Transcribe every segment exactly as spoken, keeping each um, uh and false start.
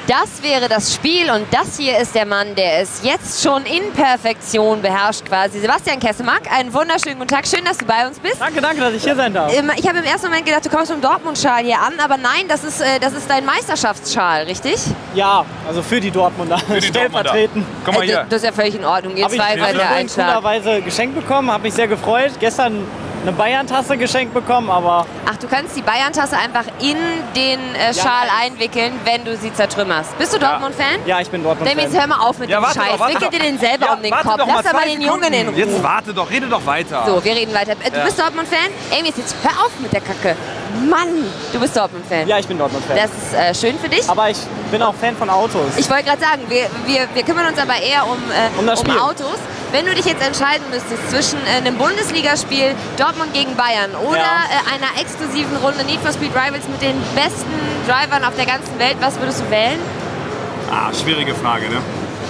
Das wäre das Spiel und das hier ist der Mann, der es jetzt schon in Perfektion beherrscht quasi. Sebastian Kessemark, einen wunderschönen guten Tag. Schön, dass du bei uns bist. Danke, danke, dass ich hier sein darf. Ich habe im ersten Moment gedacht, du kommst mit dem Dortmund-Schal hier an, aber nein, das ist, das ist dein Meisterschaftsschal, richtig? Ja, also für die Dortmunder. Für die stellvertretend. Dortmunder. Guck mal hier. Das ist ja völlig in Ordnung. Ihr Habe ich zwei seid der Einschlag. coolerweise geschenkt bekommen, habe mich sehr gefreut. Gestern eine Bayern-Tasse geschenkt bekommen, aber... Ach, du kannst die Bayern-Tasse einfach in den äh, Schal Ja, einwickeln, wenn du sie zertrümmerst. Bist du Dortmund-Fan? Ja, ich bin Dortmund-Fan. Demis, hör mal auf mit Ja, dem warte Scheiß. doch, warte Wickel doch. dir den selber Ja, um den warte Kopf. doch mal Lass aber zwei den Jungen in Sekunden. Ruhe. Jetzt warte doch, rede doch weiter. So, wir reden weiter. Äh, Du Ja. bist Dortmund-Fan? Amy, jetzt hör auf mit der Kacke. Mann, du bist Dortmund-Fan. Ja, ich bin Dortmund-Fan. Das ist äh, schön für dich. Aber ich bin auch Fan von Autos. Ich wollte gerade sagen, wir, wir, wir kümmern uns aber eher um, äh, Um das Spiel. Autos. Wenn du dich jetzt entscheiden müsstest zwischen äh, einem Bundesligaspiel Dortmund gegen Bayern oder Ja. äh, einer exklusiven Runde Need for Speed Rivals mit den besten Drivern auf der ganzen Welt, was würdest du wählen? Ah, schwierige Frage, ne?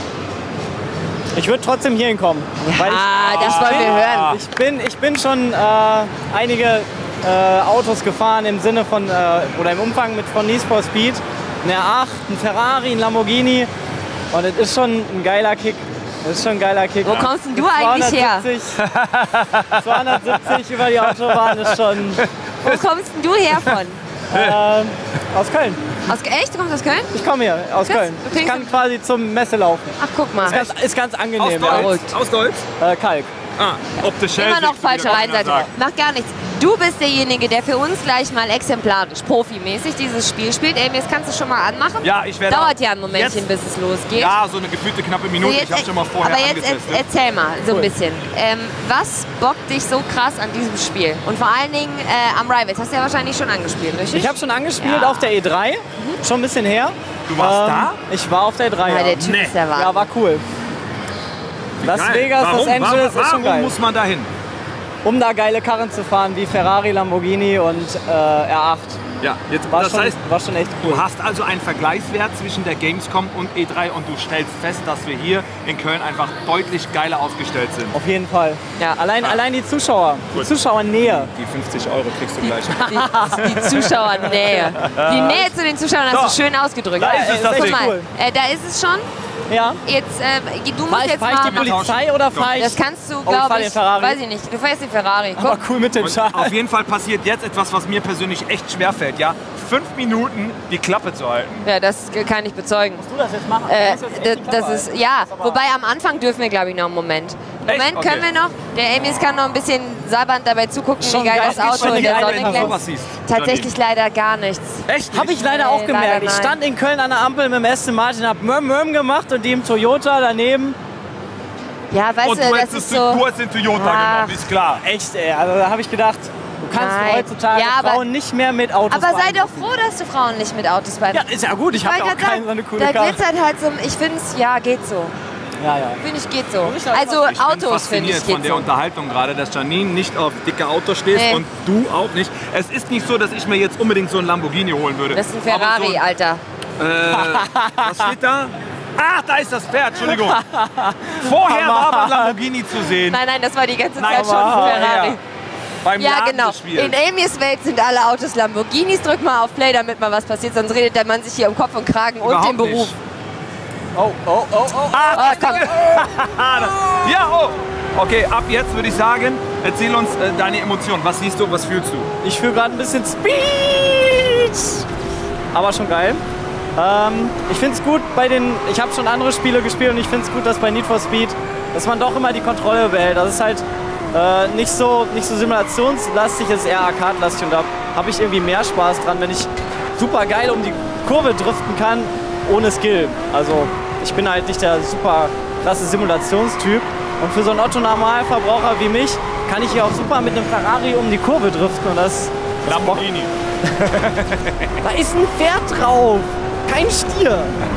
Ich würde trotzdem hier hinkommen. weil Ah, ich, das wollen wir hören. Ich bin, ich bin schon äh, einige äh, Autos gefahren im Sinne von, äh, oder im Umfang mit von Need for Speed. Ein R acht, ein Ferrari, ein Lamborghini. Und es ist schon ein geiler Kick. Das ist schon ein geiler Kick. Wo kommst denn du eigentlich her? zweihundertsiebzig, zweihundertsiebzig über die Autobahn ist schon Wo kommst denn du her von? ähm, aus Köln. Aus, echt? Du kommst aus Köln? Ich komme hier aus Krass, Köln. du Ich klingst- kann quasi zum Messe laufen. Ach, guck mal. Ist ganz, ist ganz Aus angenehm. Ja. Deutsch? Verrückt. Aus Deutsch? Äh, Kalk. Ah, optisch Immer noch falsche Rheinseite. Sagt. Macht gar nichts. Du bist derjenige, der für uns gleich mal exemplarisch, profimäßig dieses Spiel spielt. Amy, jetzt kannst du schon mal anmachen. Ja, ich werde Dauert ja ein Momentchen, jetzt- bis es losgeht. Ja, so eine gefühlte knappe Minute. So, Ich habe schon mal vorher aber jetzt angetestet. er, erzähl mal so Cool. ein bisschen. Ähm, was bockt dich so krass an diesem Spiel? Und vor allen Dingen äh, am Rivals. Hast du ja wahrscheinlich schon angespielt, richtig? Ich habe schon angespielt Ja. auf der E drei, schon ein bisschen her. Du warst da? Ich war auf der E drei, ja, ja. der Typ Nee. ist der Wahnsinn. Ja, war cool. Las Geil. Vegas, warum, Los Angeles warum, ist schon warum geil. muss man da hin? Um da geile Karren zu fahren wie Ferrari, Lamborghini und äh, R acht. Ja, jetzt, War, das schon, heißt, war schon echt cool. du hast also einen Vergleichswert zwischen der Gamescom und E drei und du stellst fest, dass wir hier in Köln einfach deutlich geiler aufgestellt sind. Auf jeden Fall. Ja. Allein, Ja. allein die Zuschauer, die Gut. Zuschauernähe. Die fünfzig Euro kriegst du gleich. Die, die Zuschauernähe. Die Nähe zu den Zuschauern hast So. du schön ausgedrückt. Da ist es, Äh, das Guck Ding. mal, Cool. äh, da ist es schon. Ja. Jetzt, äh, du musst Fahr ich, jetzt fahr ich die mal... Polizei oder fahr ich... Das kannst du, Oh, ich fahr glaube den ich, Ferrari. weiß ich nicht. Du fährst den Ferrari. Aber Guck, cool mit dem Und Schal. auf jeden Fall passiert jetzt etwas, was mir persönlich echt schwer fällt. Ja? Fünf Minuten die Klappe zu halten. ja, das kann ich bezeugen. du das jetzt machen? Äh, Du musst jetzt echt die das Klappe ist, halten. ja, aber- wobei am Anfang dürfen wir, glaube ich, noch einen Moment. Echt? Moment Okay. können wir noch. Der Emis kann noch ein bisschen sabbernd dabei zugucken, Schon wie geil geil, das das Auto geht schon in der geil, Sonne wenn du glänzt. sowas siehst. Tatsächlich leider gar nichts. Echt? Hab ich leider Nee, auch gemerkt. leider Ich nein. stand in Köln an der Ampel mit dem Aston Martin, hab Mörm Mörm gemacht und die im Toyota daneben. Ja, weißt Und du, du das hättest ist du so... hast den Toyota Ach. genommen, ist klar. Echt, ey. Also da habe ich gedacht, du kannst Nein. heutzutage Ja, aber- Frauen nicht mehr mit Autos Aber sei doch beeindrucken. froh, dass du Frauen nicht mit Autos bei... Ja, ist ja gut. Ich habe ja auch wollte grad keine sagen, so eine coole Da Karre. glitzert halt so... Ich finde es, ja, geht so. Ja, ja. Finde ich, geht so. ich auch Also Ich bin Autos, finde fasziniert ich, von geht der so. Unterhaltung gerade, dass Janine nicht auf dicke Autos stehst Nee. und du auch nicht. Es ist nicht so, dass ich mir jetzt unbedingt so einen Lamborghini holen würde. Das ist ein Ferrari, Aber Alter. so ein, äh, was steht da? Ach, da ist das Pferd, Entschuldigung. Vorher war aber ein Lamborghini zu sehen. Nein, nein, das war die ganze Nein, Zeit schon ein vorher. Ferrari. Beim Ja, Laden genau. des Spiels. In Amy's Welt sind alle Autos Lamborghinis. Drück mal auf Play, damit mal was passiert. Sonst redet der Mann sich hier um Kopf und Kragen und Überhaupt den Beruf. nicht. Oh, oh, oh, oh. Ah, komm. Ja, oh. Okay, ab jetzt würde ich sagen, erzähl uns äh, deine Emotionen. Was siehst du, was fühlst du? Ich fühle gerade ein bisschen Speed. Aber schon geil. Ähm, ich finde es gut bei den, ich habe schon andere Spiele gespielt und ich finde es gut, dass bei Need for Speed, dass man doch immer die Kontrolle behält. Das ist halt äh, nicht so, nicht so simulationslastig, es ist eher arcade-lastig und da habe ich irgendwie mehr Spaß dran, wenn ich super geil um die Kurve driften kann, ohne Skill. Also ich bin halt nicht der super krasse Simulationstyp und für so einen Otto-Normalverbraucher wie mich kann ich hier auch super mit einem Ferrari um die Kurve driften und das, das bockt. Lamborghini. Da ist ein Pferd drauf, kein Stier.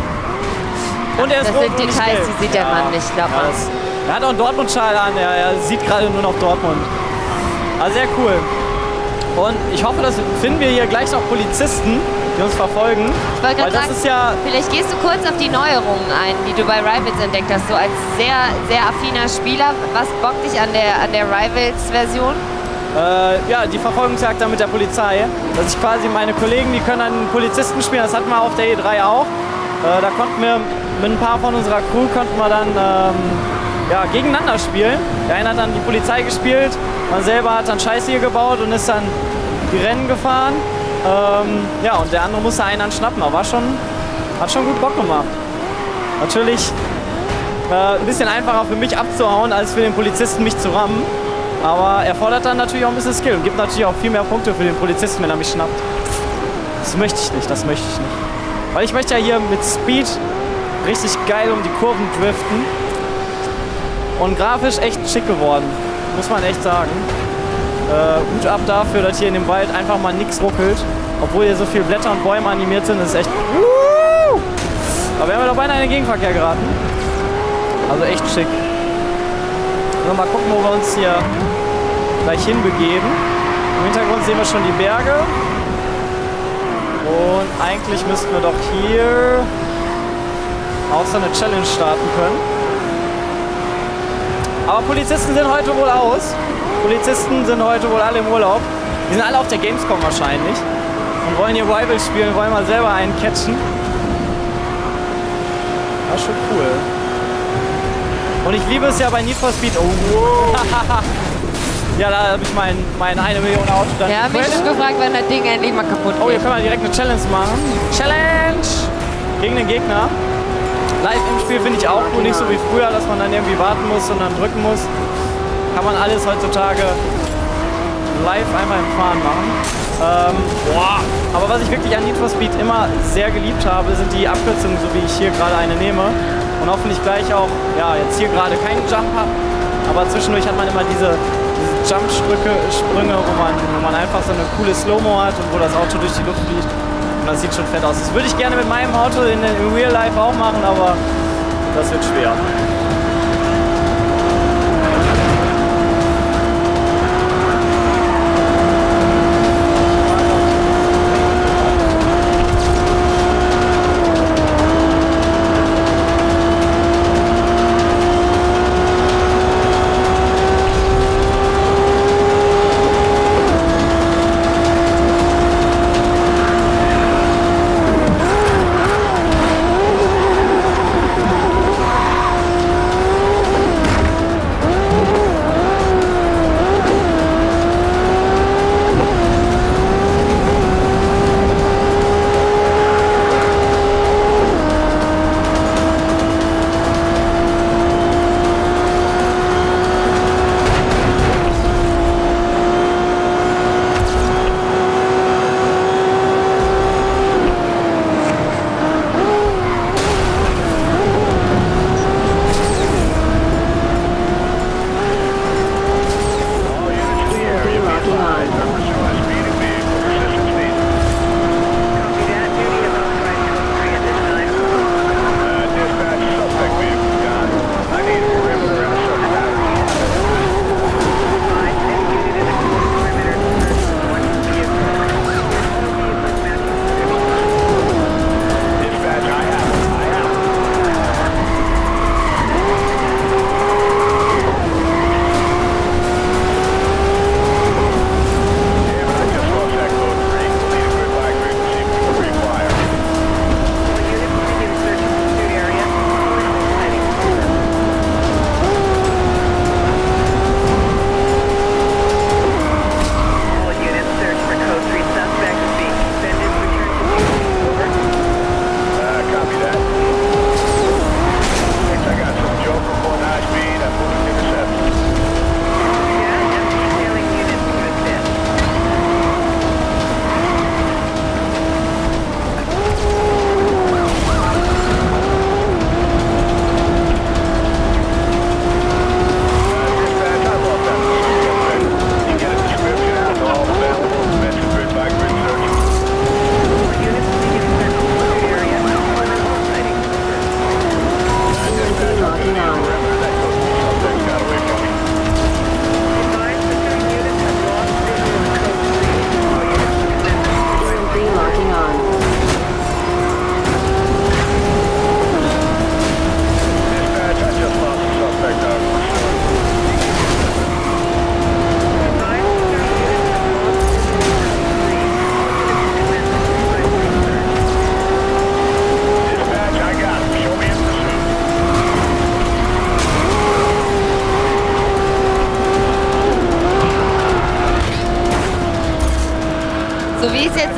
Und er ist Das rot sind und nicht Details, gelb. die sieht der Mann nicht, glaub Ja, mal. das, er hat auch einen Dortmund-Schal an, er, er sieht gerade nur noch Dortmund. Also sehr cool. Und ich hoffe, dass finden wir hier gleich noch Polizisten, die uns verfolgen. Ich wollte Weil gerade das sagen, ist ja, vielleicht gehst du kurz auf die Neuerungen ein, die du bei Rivals entdeckt hast. So als sehr, sehr affiner Spieler, was bockt dich an der, an der Rivals-Version? äh, ja, die Verfolgungsjagd da mit der Polizei. Dass ich quasi meine Kollegen, die können dann Polizisten spielen, das hatten wir auf der E drei auch. Äh, da konnten wir mit ein paar von unserer Crew konnten wir dann ähm, ja, gegeneinander spielen. Der eine hat dann die Polizei gespielt, man selber hat dann Scheiße hier gebaut und ist dann die Rennen gefahren. Ähm, ja, und der andere musste einen dann schnappen, aber war schon, hat schon gut Bock gemacht. Natürlich äh, ein bisschen einfacher für mich abzuhauen, als für den Polizisten mich zu rammen. Aber er fordert dann natürlich auch ein bisschen Skill und gibt natürlich auch viel mehr Punkte für den Polizisten, wenn er mich schnappt. Das möchte ich nicht, das möchte ich nicht. Weil ich möchte ja hier mit Speed richtig geil um die Kurven driften. Und grafisch echt schick geworden, muss man echt sagen. Äh, Hut ab dafür, dass hier in dem Wald einfach mal nichts ruckelt. Obwohl hier so viele Blätter und Bäume animiert sind, ist echt... Uh! Da wären wir doch beinahe in den Gegenverkehr geraten. Also echt schick. Also mal gucken, wo wir uns hier gleich hinbegeben. Im Hintergrund sehen wir schon die Berge. Und eigentlich müssten wir doch hier auch so eine Challenge starten können. Aber Polizisten sind heute wohl aus. Polizisten sind heute wohl alle im Urlaub. Die sind alle auf der Gamescom wahrscheinlich. Und wollen hier Rivals spielen, wollen mal selber einen catchen. Das ist schon cool. Und ich liebe es ja bei Need for Speed. Oh. Ja, da habe ich mein, mein eine Million Auto dann Ja, mich schon gefragt, wann das Ding endlich mal kaputt geht. Oh, hier können wir direkt eine Challenge machen. Challenge! Gegen den Gegner. Live im Spiel finde ich auch cool, nicht so wie früher, dass man dann irgendwie warten muss und dann drücken muss. Kann man alles heutzutage live einmal im Fahren machen. Ähm, boah. Aber was ich wirklich an Need for Speed immer sehr geliebt habe, sind die Abkürzungen, so wie ich hier gerade eine nehme. Und hoffentlich gleich auch, ja, jetzt hier gerade keinen Jump habe, aber zwischendurch hat man immer diese, diese Jump-Sprünge, wo man, wo man einfach so eine coole Slow-Mo hat und wo das Auto durch die Luft fliegt. Und das sieht schon fett aus. Das würde ich gerne mit meinem Auto in, in Real Life auch machen, aber das wird schwer.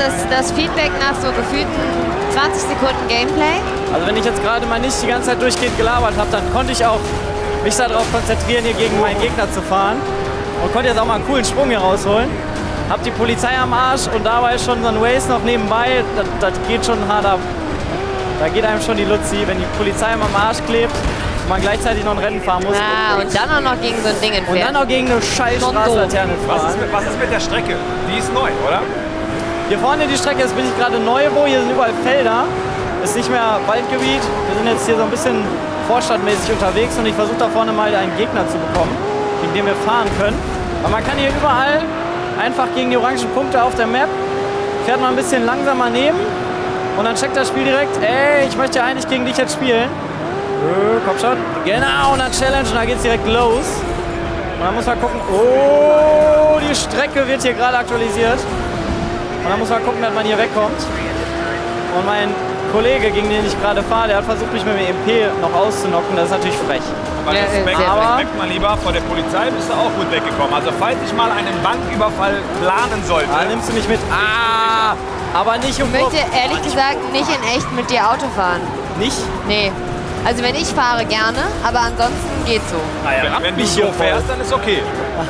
das, das Feedback nach so gefühlten zwanzig Sekunden Gameplay? Also wenn ich jetzt gerade mal nicht die ganze Zeit durchgehend gelabert habe, dann konnte ich auch mich darauf konzentrieren, hier gegen meinen Gegner zu fahren. Und konnte jetzt auch mal einen coolen Sprung hier rausholen. Hab die Polizei am Arsch und dabei schon so ein Race noch nebenbei. Das, das geht schon hart ab. Da geht einem schon die Luzi, wenn die Polizei am Arsch klebt und man gleichzeitig noch ein Rennen fahren muss. Ja, und dann auch noch gegen so ein Ding entfernt. Und dann noch gegen eine scheiß Straßenlaterne fahren. Was ist, mit, was ist mit der Strecke? Die ist neu, oder? Hier vorne die Strecke, jetzt bin ich gerade neu, wo hier sind überall Felder. Ist nicht mehr Waldgebiet. Wir sind jetzt hier so ein bisschen vorstadtmäßig unterwegs und ich versuche da vorne mal einen Gegner zu bekommen, gegen den wir fahren können. Aber man kann hier überall einfach gegen die orangen Punkte auf der Map, fährt man ein bisschen langsamer neben und dann checkt das Spiel direkt, ey, ich möchte eigentlich gegen dich jetzt spielen. Äh, komm schon. Genau, und dann Challenge und dann geht's direkt los. Und dann muss man gucken, oh, die Strecke wird hier gerade aktualisiert. Und dann muss man gucken, dass man hier wegkommt. Und mein Kollege, gegen den ich gerade fahre, der hat versucht, mich mit dem E M P noch auszunocken. Das ist natürlich frech. Aber Ja, Respekt, sehr aber- Respekt mal lieber, vor der Polizei bist du auch gut weggekommen. Also falls ich mal einen Banküberfall planen sollte, Da nimmst du mich mit. Ah, aber nicht um Ich möchte ehrlich gesagt nicht in echt mit dir Auto fahren. Nicht? Nee. Also wenn ich fahre, gerne, aber ansonsten geht's so. wenn, wenn du mich so hier voll. fährst, dann ist okay.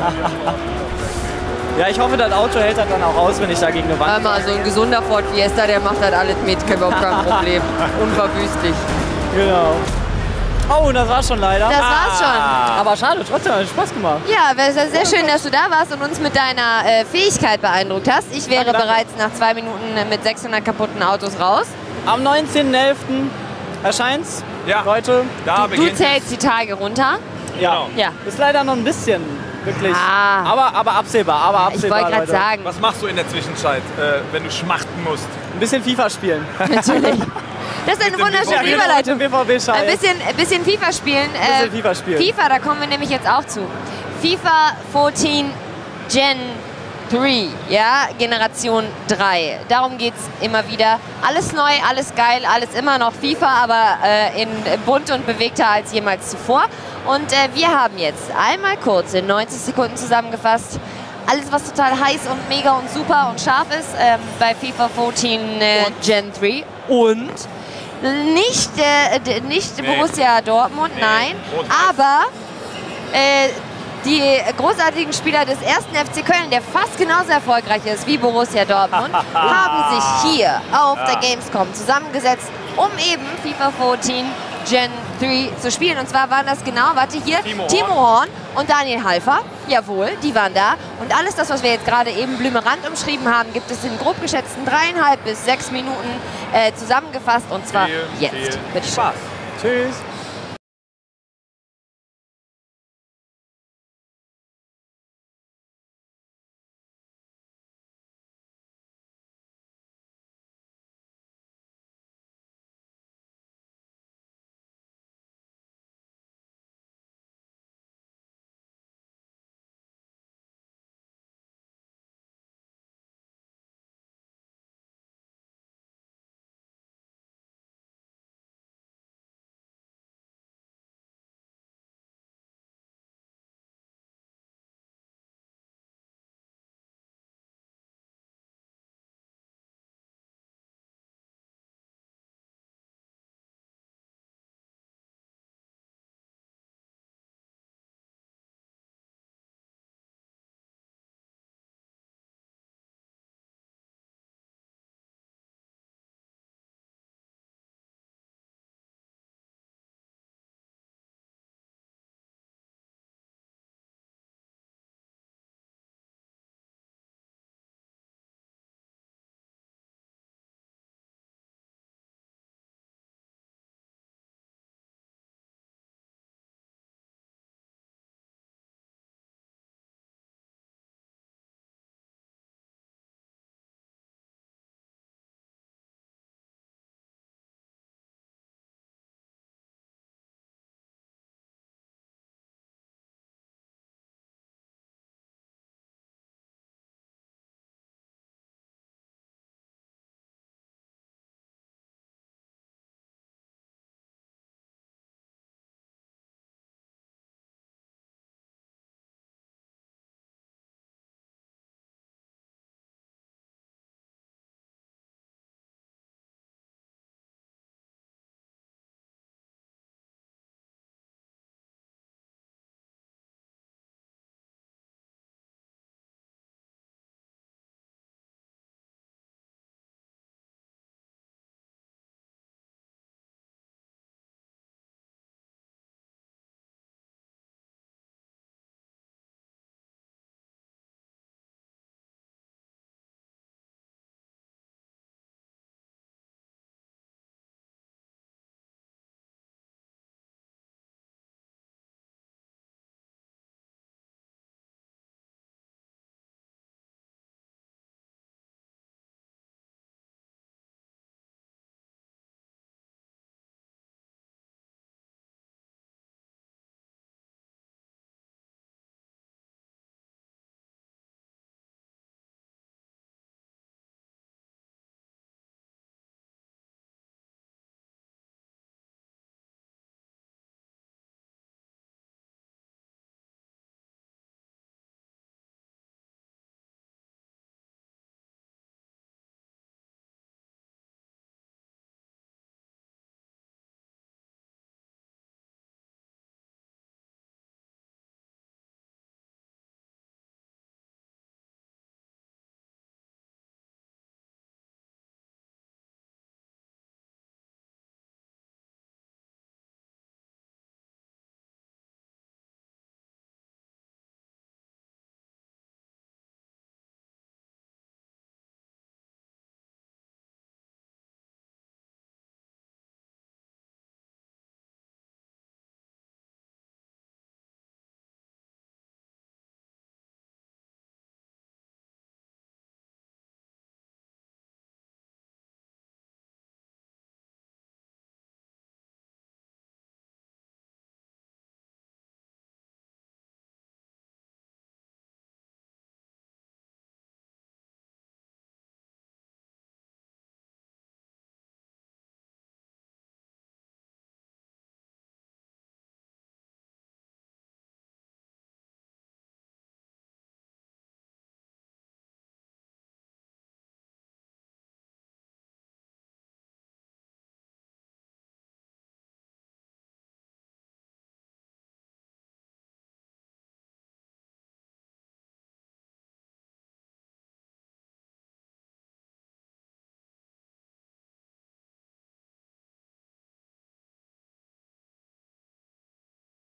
Ja, ich hoffe, das Auto hält das dann auch aus, wenn ich da gegen eine Wand Hör mal, so ein gesunder Ford Fiesta, der macht das alles mit, überhaupt kein Problem. Unverwüstlich. Genau. Oh, und das war's schon leider. Das war's schon. Aber schade, trotzdem hat es Spaß gemacht. Ja, es ist sehr schön, dass du da warst und uns mit deiner äh, Fähigkeit beeindruckt hast. Ich wäre Danke, danke. bereits nach zwei Minuten mit sechshundert kaputten Autos raus. Am neunzehnten elften erscheint's. Ja. Leute. Da Du beginnt zählst die Tage runter. Ja. Ja. Ist leider noch ein bisschen, wirklich. Ah. Aber, aber absehbar, aber Ich absehbar, wollte gerade Leute. sagen, Was machst du in der Zwischenzeit, äh, wenn du schmachten musst? Ein bisschen FIFA spielen. natürlich. Das ist eine Mit dem wunderschöne B V B. Überleitung. V B Ein bisschen, ein bisschen FIFA spielen. Bisschen FIFA spielen. FIFA, da kommen wir nämlich jetzt auch zu. FIFA vierzehn Gen drei, ja, Generation drei. Darum geht es immer wieder. Alles neu, alles geil, alles immer noch FIFA, aber äh, in bunt und bewegter als jemals zuvor. Und äh, wir haben jetzt einmal kurz in neunzig Sekunden zusammengefasst, alles, was total heiß und mega und super und scharf ist ähm, bei FIFA vierzehn äh, Gen drei. Und nicht, äh, d- nicht Nee. Borussia Dortmund, Nee. nein, Rot-Weiß. aber äh, die großartigen Spieler des ersten F C Köln, der fast genauso erfolgreich ist wie Borussia Dortmund, haben sich hier auf der Gamescom zusammengesetzt, um eben FIFA vierzehn Gen drei zu spielen. Und zwar waren das genau, warte hier, Timo Horn. Timo Horn und Daniel Halfer. Jawohl, die waren da. Und alles das, was wir jetzt gerade eben blümerant umschrieben haben, gibt es in grob geschätzten dreieinhalb bis sechs Minuten äh, zusammengefasst. Und zwar Viel, jetzt. viel Bitte schön. Spaß. Tschüss.